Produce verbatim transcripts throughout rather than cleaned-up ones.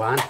भगवान।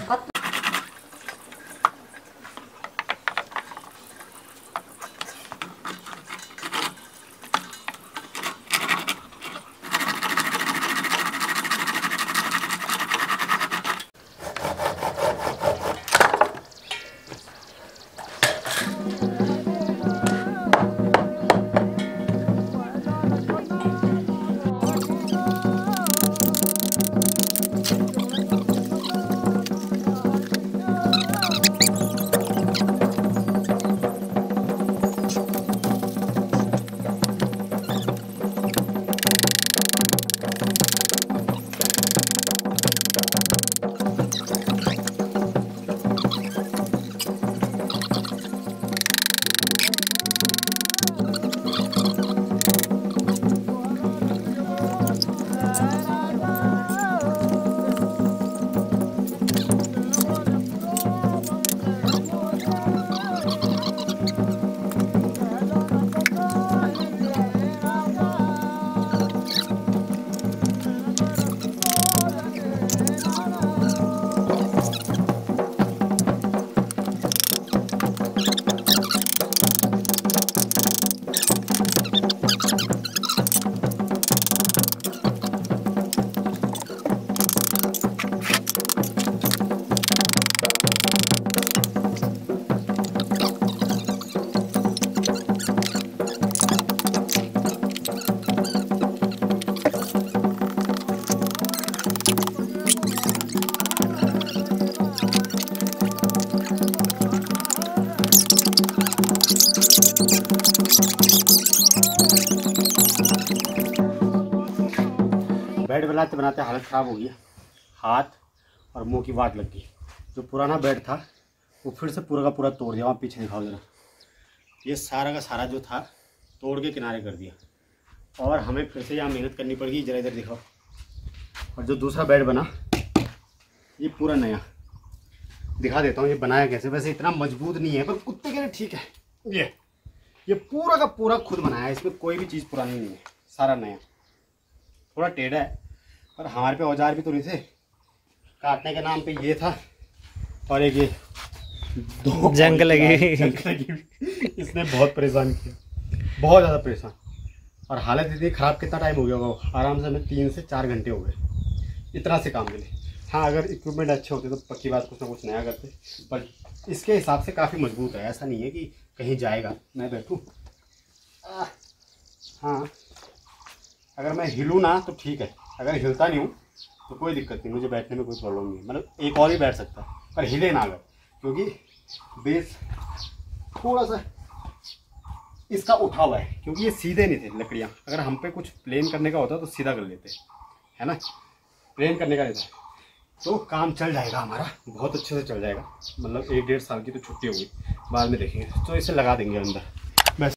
बेड बनाते बनाते हालत ख़राब हो गई, हाथ और मुंह की वाट लग गई। जो पुराना बेड था वो फिर से पूरा का पूरा तोड़ दिया। वहाँ पीछे दिखाओ जरा, ये सारा का सारा जो था तोड़ के किनारे कर दिया और हमें फिर से यहाँ मेहनत करनी पड़ेगी। जरा इधर दिखाओ। और जो दूसरा बेड बना ये पूरा नया दिखा देता हूँ। ये बनाया कैसे, वैसे इतना मजबूत नहीं है पर कुत्ते के लिए ठीक है। ये ये पूरा का पूरा खुद बनाया है, इसमें कोई भी चीज़ पुरानी नहीं है, सारा नया। थोड़ा टेढ़ा है पर हमारे पे औजार भी तो नहीं थे, काटने के नाम पे ये था और एक ये दो जंग लगी। जंग लगी। इसने बहुत परेशान किया, बहुत ज़्यादा परेशान। और हालत इतनी ख़राब, कितना टाइम हो गया होगा, आराम से हमें तीन से चार घंटे हो गए इतना से काम मिले। हाँ अगर इक्विपमेंट अच्छे होते तो पक्की बात कुछ ना कुछ नया करते, पर इसके हिसाब से काफ़ी मजबूत है। ऐसा नहीं है कि कहीं जाएगा। मैं बैठूँ, हाँ अगर मैं हिलूँ ना तो ठीक है, अगर हिलता नहीं हूँ तो कोई दिक्कत नहीं, मुझे बैठने में कोई प्रॉब्लम नहीं है। मतलब एक और ही बैठ सकता है पर हिले ना अगर, क्योंकि बेस थोड़ा सा इसका उठा हुआ है, क्योंकि ये सीधे नहीं थे लकड़ियाँ। अगर हम पे कुछ प्लेन करने का होता तो सीधा कर लेते, है ना। प्लेन करने का रहता तो काम चल जाएगा हमारा, बहुत अच्छे से चल जाएगा। मतलब एक डेढ़ साल की तो छुट्टी होगी, बाद में देखेंगे। तो इसे लगा देंगे अंदर। बस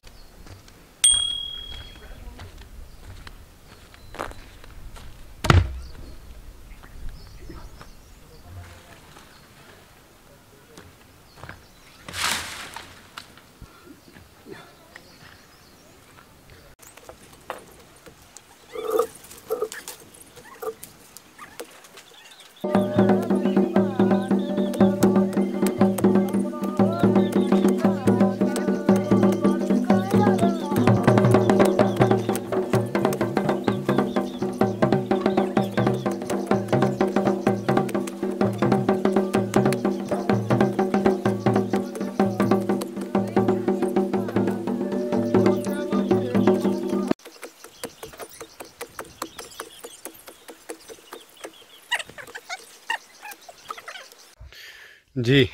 जी,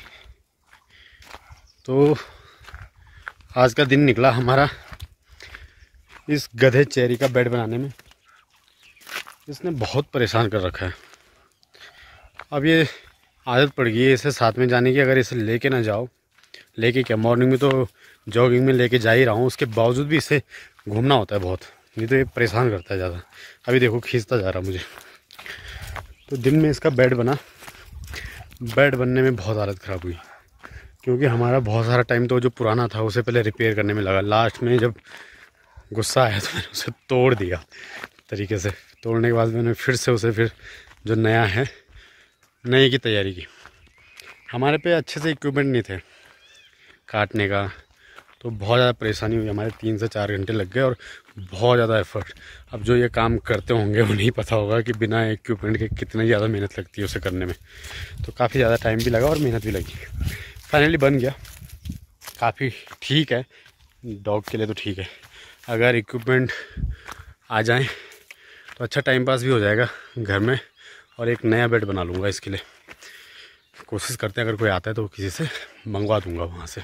तो आज का दिन निकला हमारा इस गधे चेरी का बेड बनाने में। इसने बहुत परेशान कर रखा है। अब ये आदत पड़ गई है इसे साथ में जाने की। अगर इसे लेके ना जाओ, लेके क्या, मॉर्निंग में तो जॉगिंग में लेके जा ही रहा हूँ, उसके बावजूद भी इसे घूमना होता है बहुत, नहीं तो ये परेशान करता है ज़्यादा। अभी देखो खींचता जा रहा मुझे। तो दिन में इसका बेड बना, बेड बनने में बहुत हालत ख़राब हुई, क्योंकि हमारा बहुत सारा टाइम तो जो पुराना था उसे पहले रिपेयर करने में लगा। लास्ट में जब गुस्सा आया तो मैंने उसे तोड़ दिया तरीके से। तोड़ने के बाद मैंने फिर से उसे फिर जो नया है नए की तैयारी की। हमारे पे अच्छे से इक्विपमेंट नहीं थे काटने का, तो बहुत ज़्यादा परेशानी हुई। हमारे तीन से चार घंटे लग गए और बहुत ज़्यादा एफर्ट। अब जो ये काम करते होंगे उन्हें पता होगा कि बिना इक्विपमेंट के कितनी ज़्यादा मेहनत लगती है उसे करने में। तो काफ़ी ज़्यादा टाइम भी लगा और मेहनत भी लगी। फाइनली बन गया, काफ़ी ठीक है। डॉग के लिए तो ठीक है। अगर इक्विपमेंट आ जाएं तो अच्छा टाइम पास भी हो जाएगा घर में, और एक नया बेड बना लूँगा इसके लिए। कोशिश करते हैं अगर कोई आता है तो किसी से मंगवा दूँगा वहाँ से।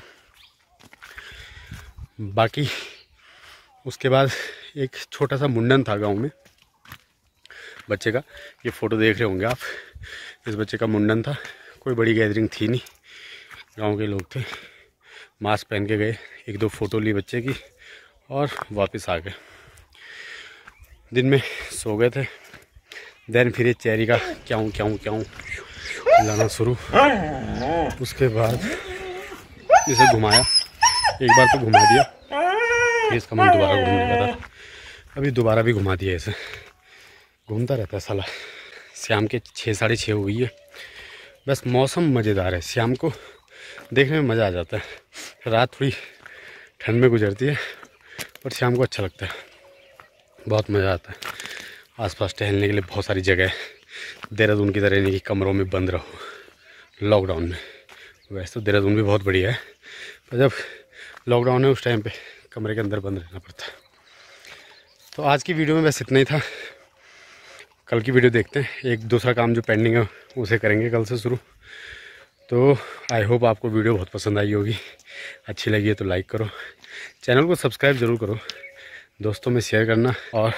बाकी उसके बाद एक छोटा सा मुंडन था गांव में बच्चे का। ये फ़ोटो देख रहे होंगे आप, इस बच्चे का मुंडन था। कोई बड़ी गैदरिंग थी नहीं, गांव के लोग थे। मास्क पहन के गए, एक दो फ़ोटो ली बच्चे की और वापस आ गए। दिन में सो गए थे। देन फिर ये चेरी का क्यों क्यों क्यों लाना शुरू। उसके बाद इसे घुमाया, एक बार तो घुमा दिया, फिर इसका मन दोबारा घूमने लगा था। अभी दोबारा भी घुमा दिया इसे, घूमता रहता है साला। शाम के छः साढ़े छः हो गई है। बस मौसम मज़ेदार है, शाम को देखने में मज़ा आ जाता है। रात थोड़ी ठंड में गुजरती है पर शाम को अच्छा लगता है, बहुत मज़ा आता है। आसपास टहलने के लिए बहुत सारी जगह है। देहरादून की तरह नहीं कि कमरों में बंद रहो लॉकडाउन में। वैसे तो देहरादून भी बहुत बढ़िया है, पर जब लॉकडाउन है उस टाइम पे कमरे के अंदर बंद रहना पड़ता है। तो आज की वीडियो में बस इतना ही था। कल की वीडियो देखते हैं, एक दूसरा काम जो पेंडिंग है उसे करेंगे कल से शुरू। तो आई होप आपको वीडियो बहुत पसंद आई होगी। अच्छी लगी है तो लाइक करो, चैनल को सब्सक्राइब ज़रूर करो, दोस्तों में शेयर करना और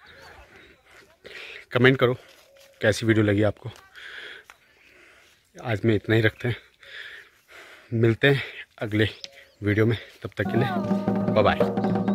कमेंट करो कैसी वीडियो लगी आपको। आज में इतना ही रखते हैं, मिलते हैं अगले वीडियो में। तब तक के लिए बाय बाय।